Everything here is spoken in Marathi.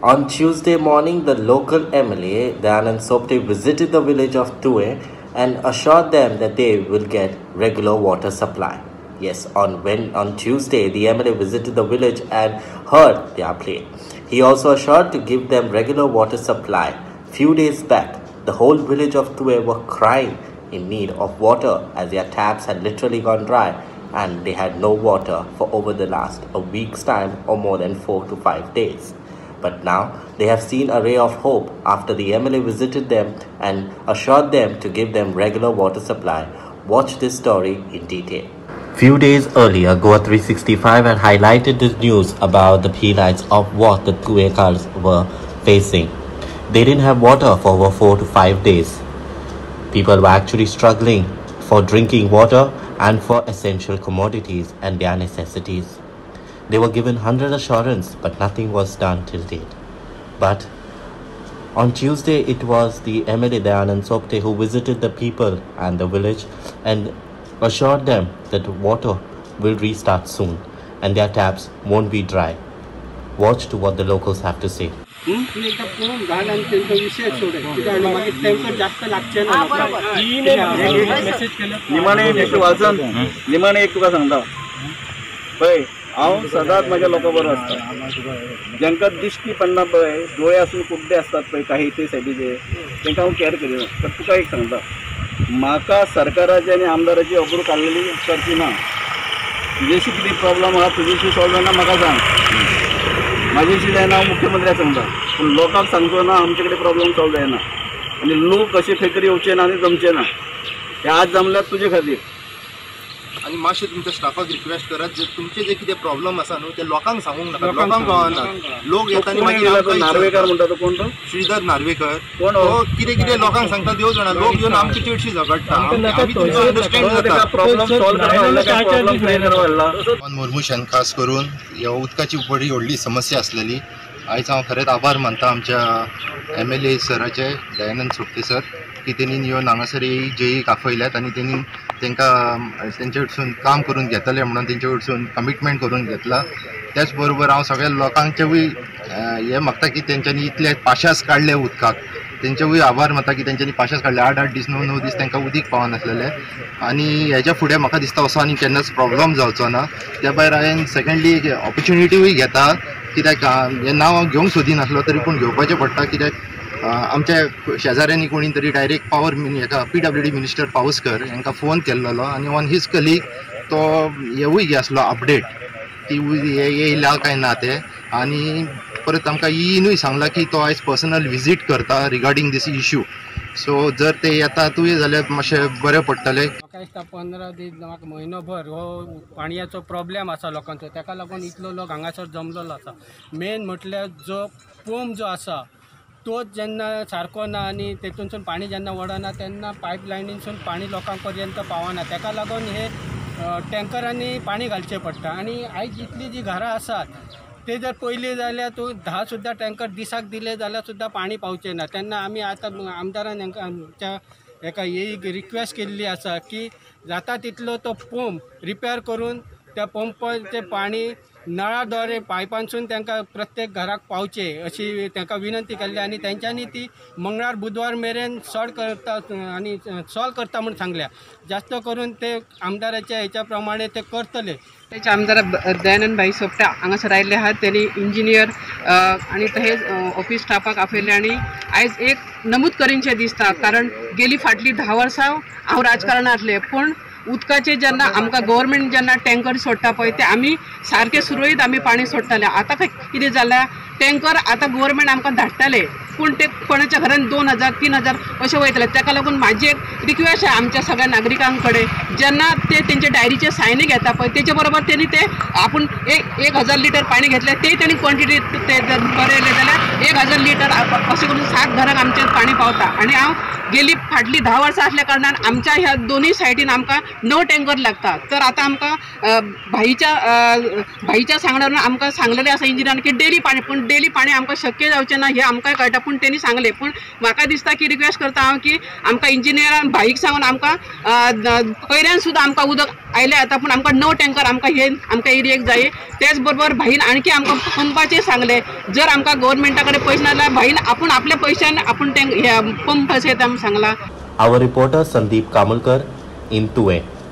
On Tuesday morning, the local MLA Dayanand Sopte visited the village of Tuem and assured them that they will get regular water supply. Yes, on Tuesday, the MLA visited the village and heard their plea. He also assured to give them regular water supply. Few days back, the whole village of Tuem were crying in need of water as their taps had literally gone dry and they had no water for over the last a week's time or more than 4 to 5 days. But now they have seen a ray of hope after the MLA visited them and assured them to give them regular water supply. Watch this story in detail. Few days earlier, Goa365 had highlighted the news about the highlights of what the Tuemkars were facing. They didn't have water for over 4 to 5 days. People were actually struggling for drinking water and for essential commodities and their necessities. They were given 100 assurance, but nothing was done till date. But on Tuesday, it was the MLA Dayanand Sopte who visited the people and the village and assured them that water will restart soon and their taps won't be dry. Watch to what the locals have to say. हांव सदांच माझ्या लोकां बरोबर आसता जांकां दिश्टी पडना पळय डोळे आसून कुड्डे असतात पळय काही ते सायडीचे तांकां हांव कॅर करिना तर तुका एक सांगता म्हाका सरकाराची आनी आमदाराची अब्रू काडलेली करची ना तुजेशी कितें प्रॉब्लम आहा तुजेशी सॉल्व जायना म्हाका सांग म्हाजेशी जायना हांव मुख्यमंत्र्याक सांगता पूण लोकांक सांगचो ना आमचे कडेन प्रॉब्लम सॉल्व जायना आनी लोक अशे खंय येवचे ना आनी जमचे ना हे आज जमल्यात तुजे खातीर आणि मातशें तुमच्या स्टाफाक रिक्वेस्ट करात जे तुमचे जे कितें प्रॉब्लम आसा न्हू ते लोकांक सांगूंक नाका लोकांक कळना लोक येता आनी मागीर नार्वेकर म्हणटा तो कोण तो श्रीधर नार्वेकर कोण कितें कितें लोकांक सांगता देव जाणा लोक येवन आमची चडशी झगडटा आमी तुमचो अंडरस्टँड जाता प्रॉब्लम सॉल्व करता मुर्मुशान खास करून ह्या उदकाची बरी व्हडली समस्या आसलेली आयज हांव खरेंच आभार मानता आमच्या MLA सराचे दयानंद सोपटे सर की तेणी येवन हांगासर जेई दाखयल्यात आनी तेणी तांकां तेंचे कडसून काम करून घेतले म्हणून तेंचे कडसून कमिटमेंट करून घेतला त्याच बरोबर हांव सगळ्या लोकांचेवूय हे मागता की तेंच्यांनी इतले पाशास काडले उदकाक तेंचेवूय आभार मानता की तेंच्यांनी पाशास काडले 8-8 दीस 9-9 दीस तांकां उदीक पावनासलेलें आनी हेच्या फुडें म्हाका दिसता असो आनी केन्नाच प्रॉब्लम जावचो ना त्या भायर हांवें सेकंडली ऑपॉर्च्युनिटीय घेता कित्याक हे नांव हांव घेवंक सोदिनासलो तरी पूण घेवपाचें पडटा कित्याक आमच्या शेजाऱ्यांनी कोणी तरी डायरेक्ट पावर हेका PWD मिनिस्टर पावसकर हांकां फोन केल्लो आनी ऑन हीज कलीग तो हेवूय घे आसलो अपडेट की हे येयला काय ना ते आनी परत आमकां येनूय सांगला की तो आयज पर्सनल विजीट करता रिगार्डींग दीस इश्यू सो जर ते येतातूय जाल्यार मातशें बरें पडटलें 15 दीस म्हाका म्हयनोभर हो पाणयाचो प्रॉब्लेम आसा लोकांचो ताका लागून इतलो लोक हांगासर जमलेलो आसा मेन म्हटल्यार जो पंप जो आसा तोच जेन्ना सारको ना आनी तेतूनसून पाणी जेन्ना वडना तेन्ना पायपलायनीसून पाणी लोकांपर्यंत पावना ताका लागून हे टँकरांनी पाणी घालचें पडटा आनी आयज इतली जी घरां आसात ते जर पयलीं जाल्यार तूं 10 सुद्दां टँकर दिसाक दिले जाल्यार सुद्दां पाणी पावचें ना तेन्ना आमी आतां आमदारान आमच्या हेका एक रिक्वेस्ट केल्ली आसा की जाता तितलो तो पंप रिपेअर करून त्या पंपाचें पाणी नळाद्वारे पायपांसून तांकां प्रत्येक घराक पावचे अशी तांकां विनंती केल्ली आनी तेंच्यांनी ती मंगळार बुधवार मेरेन सॉल्व करता आनी सॉल्व करता म्हूण सांगल्या जास्त करून ते आमदाराच्या हेच्या प्रमाणे ते करतले त्याचे आमदार दयानंद भाई सोपटे हांगासर आयिल्ले आहात त्यांनी इंजिनियर आणि तहेच ऑफिस स्टाफाक आपयले आणि आयज एक नमूद करीनशें दिसता कारण गेली फाटली 10 वर्सां हांव राजकारणांतले पूण उदकाचे जेन्ना आमकां गव्हर्मेंट जेन्ना टँकर सोडटा पळय ते आमी सारके सुरळीत आमी पाणी सोडटाले आतां कितें जालां टँकर आतां गव्हर्मेंट आमकां धाडटाले पूण ते कोणाच्या घरान 2000-3000 अशें वयतले ताका लागून म्हाजी एक रिक्वेस्ट आहे आमच्या सगळ्या नागरिकां कडेन जेन्ना ते तेंचे डायरीचे सायनी घेता पळय तेचे बरोबर तेणी ते आपूण 1000 लिटर पाणी घेतले ते तेणी क्वॉन्टिटी ते जर बरयले जाल्यार 1000 लिटर अशें करून 7 घरांक आमचें पाणी पावता आनी हांव गेली फाटली 10 वर्सां असल्या कारणान आमच्या ह्या दोनूय सायडीन आमकां 9 टँकर लागता तर आतां आमकां भाईच्या सांगण्यावरून आमकां सांगलेलें आसा इंजिनियरान की डेली पाणी पूण डेली पाणी आमकां शक्य जावचें ना हें आमकां कळटा पूण तेणी सांगलें पूण म्हाका दिसता की रिक्वेस्ट करता हांव की आमकां इंजिनियरान भाईक सांगून आमकां पयऱ्यान सुद्दां आमकां उदक आयले आता पण आमकां 9 टँकर आमकां हे आमकां एरियेक जाय. त्याच बरोबर भाईन आणखी आमकां पंपाचे सांगले जर आमकां गव्हर्नमेंटा कडेन पयशे नाल्यार भाईन आपण आपल्या पैशान आपण पंप असे सांगला. Our reporter Sandeep Kamulkar in Tuem.